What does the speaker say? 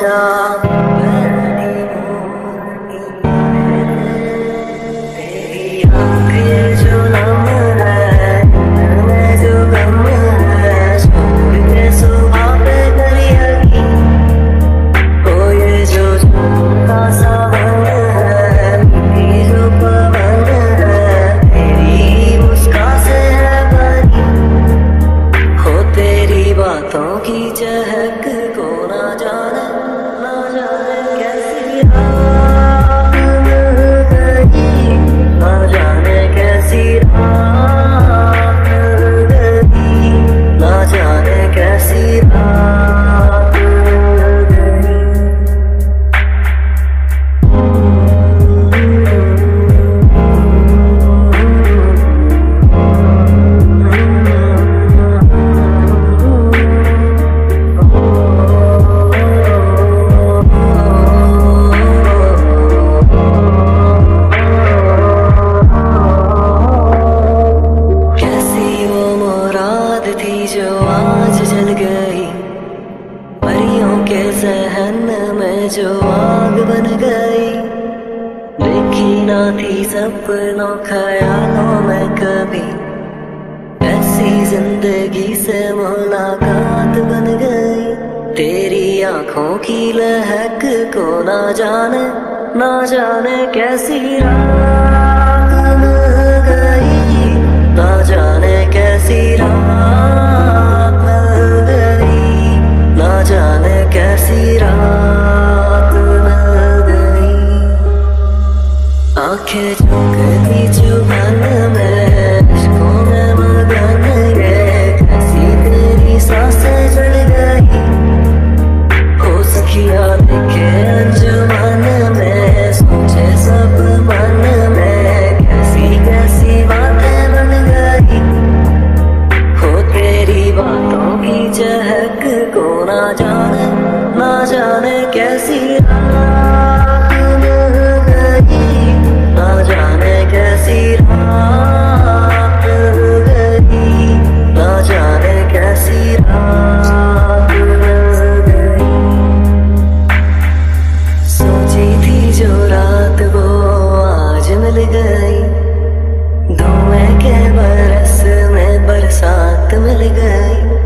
नशा तेरी आंखें जो नम है, मैं जो गम है, छोड़ के सुबह पे कर यकीन। ओ ये जो झुमका सावन है, ये जो पवन है, तेरी मुस्कान से है बनी। हो तेरी बातों की चहक को ना जाने कैसी रात मिल गई, ना जाने कैसी रात मिल गई, ना जाने कैसी रात मिल गई। जो आज जल गई परियों के सहन में, जो आग बन गई। देखी ना थी सपनों ख्यालों में कभी, ऐसी जिंदगी से मुलाकात बन गई। तेरी आंखों की लहक को ना जाने कैसी रात मिल गई, ना जाने कैसी रात मिल गई, ना जाने कैसी रात मिल गई। आंखें झुकती चुभन में, इश्कों में मगन ये, कैसी तेरी सांसें चढ़ गई। होश किया देखे अंजुमन में, सोचे सब मन में, कैसी कैसी बातें बन गई। हो तेरी बातों की चहक को ना जाने कैसी रात मिल गई, ना जाने कैसी रात मिल गई, ना जाने कैसी रात मिल गई। सोची थी जो रात वो आज मिल गई, धुएं के बरस में बरसात मिल गई।